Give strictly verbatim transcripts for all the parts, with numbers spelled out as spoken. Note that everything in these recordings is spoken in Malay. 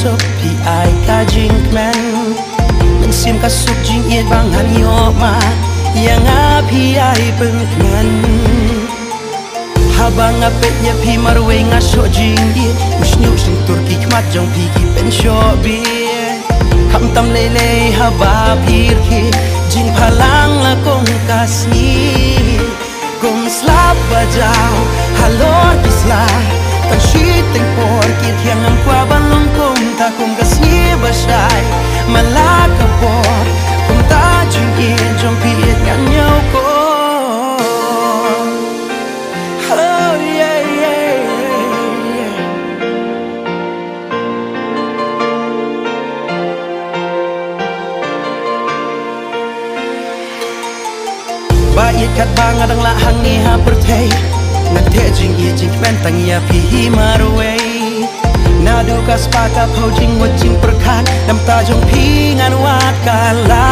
sop pi ai ka jing kmen men sim ka sup jing ye bang han yo ma yang api ai pen kmen habang apet ya pi marwe nga so jing ye usnyu sing turki kmat jong pi ki pen sho bi kam tam le le haba pir ki jing phalang la kong kasni kum slap bajao halor kisla tan shi teng por ki thiang am kwa balong kum ta kum kasni basai malaka por kum ta jing ye jong pi et ngan nhau ko oh yeah yeah yeah ba yet kat bang adang la hang ni ha perthei ngan the jing ye jing men tang ya pi hi marwe na du ka spa ka phau jing wo jing perkhan nam ta jong pi ngan wat kala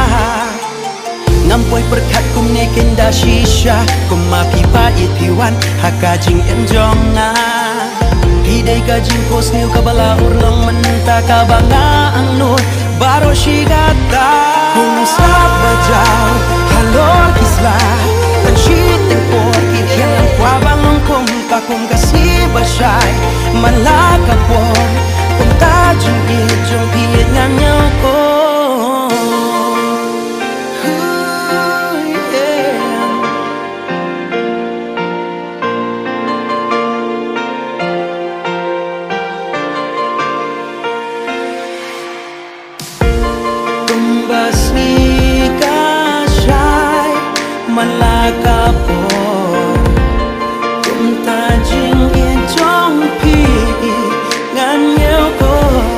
ngam poi perkhat kum ne kenda shisha kum ma pi pa yet pi wan ha ka jing en jong nga pi dei ka jing pos niu ka bala urlong men ta ka banga ang nur baro shigata kum sa bajao halor kisla tan shi teng por ki hiang kwa balong kum ta kum ka si basai malaka por kum ta jing ye jong pi ngan nhau ko malaka por kum ta jing ye jong pi ngan nhau ko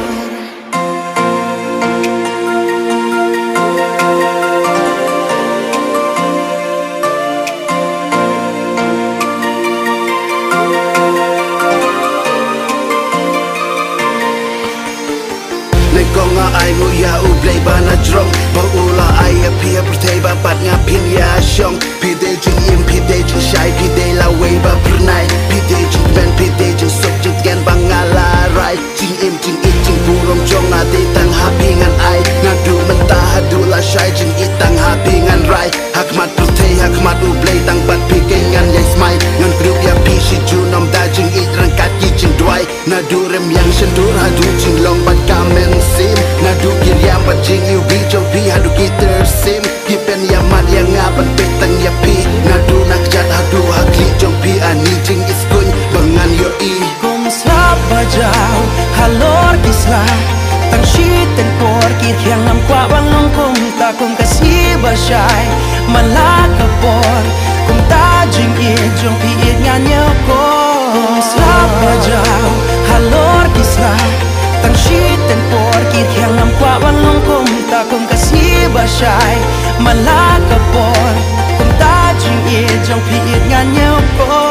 le konga ai mu ya u play bana drong ba ula ai a pi a protei ba pat nga pin ya shong pi de jing im pi de jing shai pi de la way ba prnai pi de jing ben pi de jing sok jing gen bangala rai jing im jing it jing burong jong a de tang ha pi ngan ai nga du man ta ha du la shai jing it tang ha pi ngan rai hak mat protei hak mat u play tang bat pi ke ngan yai smai ngan group ya pi shi ju nom da jing it rang kat ki jing dwai na du rem yang shen dur ha du jing long bat kamen sim na du kir yang bat jing you bi jong pi ha du gitter sim kipen ya mat yang ngapat petang ya pi na du nak jat ha du ha kli jong pi ani jing is kun bangan yo i kum sa bajao halor kisla tan shi teng por ki hiang am kwa balong kum ta kum ka si basai malaka por kum ta jing ye jong pi et ngan nhau ko kum sa bajao halor kisla tan shi teng por ki hiang am kwa balong kum ta kum ka si basai malaka por kum ta jing ye jong pi et ngan nhau ko